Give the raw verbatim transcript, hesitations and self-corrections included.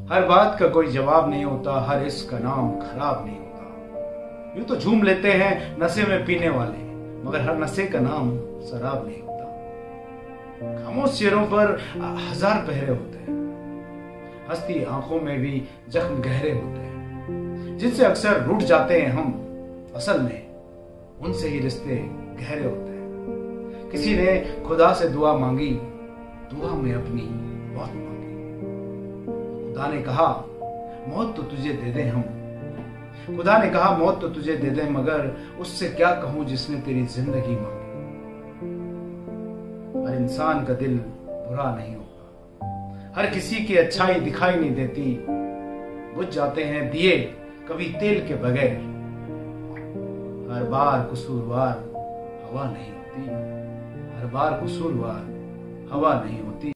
हर बात का कोई जवाब नहीं होता, हर इश्क का नाम खराब नहीं होता। यूं तो झूम लेते हैं नशे में पीने वाले, मगर हर नशे का नाम शराब नहीं होता। खामोश चेहरों पर हजार पहरे होते हैं, हंसती आंखों में भी जख्म गहरे होते हैं। जिनसे अक्सर रूठ जाते हैं हम, असल में उनसे ही रिश्ते गहरे होते हैं। किसी ने खुदा से दुआ मांगी, दुआ में अपनी मौत मांगी। खुदा ने कहा मौत तो तुझे दे दे हम, खुदा ने कहा मौत तो तुझे दे दे, मगर उससे क्या कहूं जिसने तेरी जिंदगी मांगी। हर इंसान का दिल बुरा नहीं होता, हर किसी की अच्छाई दिखाई नहीं देती। बुझ जाते हैं दिए कभी तेल के बगैर, हर बार कसूरवार हवा नहीं होती, हर बार कसूरवार हवा नहीं होती।